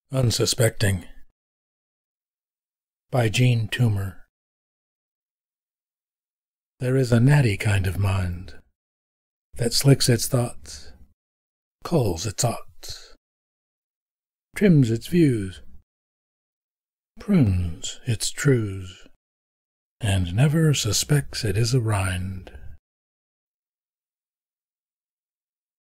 Unsuspecting by Toomer. There is a natty kind of mind that slicks its thoughts, culls its oughts, trims its views, prunes its trues, and never suspects it is a rind.